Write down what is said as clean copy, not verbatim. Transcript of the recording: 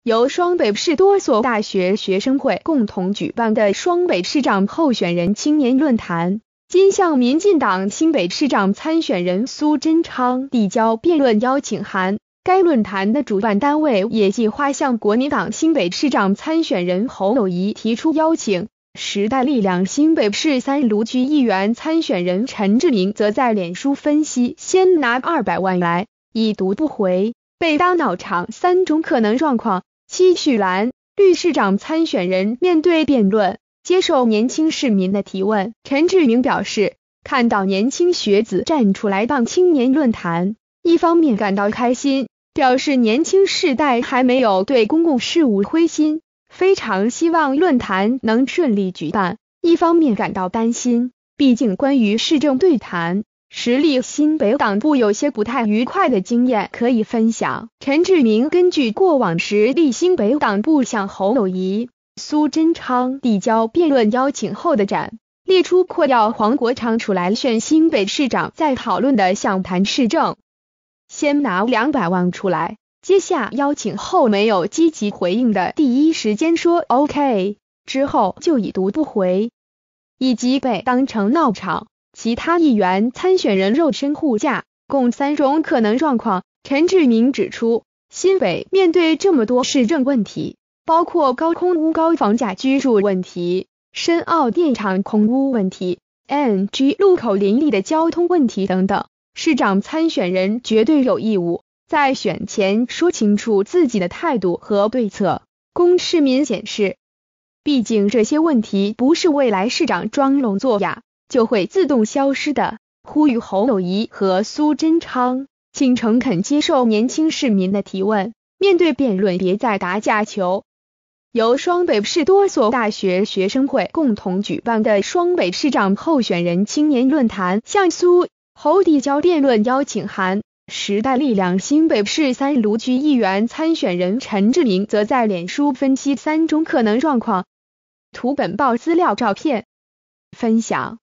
由双北市多所大学学生会共同举办的双北市长候选人青年论坛，今向民进党新北市长参选人苏贞昌递交辩论邀请函。该论坛的主办单位也计划向国民党新北市长参选人侯友宜提出邀请。时代力量新北市三芦区议员参选人陈志明则在脸书分析，先拿200万来，已读不回，被当闹场3种可能状况。期许蓝绿市长参选人面对辩论，接受年轻市民的提问。陈志明表示，看到年轻学子站出来当青年论坛，一方面感到开心，表示年轻世代还没有对公共事务灰心，非常希望论坛能顺利举办；一方面感到担心，毕竟关于市政对谈，时力新北党部有些不太愉快的经验可以分享。陈志明根据过往时力新北党部向侯友宜、苏贞昌递交辩论邀请后的展，列出扩要黄国昌出来选新北市长在讨论的想谈市政，先拿200万出来，接下邀请后没有积极回应的，第一时间说 OK， 之后就已读不回，以及被当成闹场。其他议员参选人肉身护驾，共3种可能状况。陈志明指出，新北面对这么多市政问题，包括高空屋高房价居住问题、深澳电厂空屋问题、NG 路口林立的交通问题等等，市长参选人绝对有义务在选前说清楚自己的态度和对策，供市民检视。毕竟这些问题不是未来市长装聋作哑就会自动消失的，呼吁侯友宜和苏贞昌请诚恳接受年轻市民的提问，面对辩论别再打假球。由双北市多所大学学生会共同举办的双北市长候选人青年论坛向苏侯递交辩论邀请函。时代力量新北市三芦区议员参选人陈志明则在脸书分析3种可能状况。图本报资料照片分享。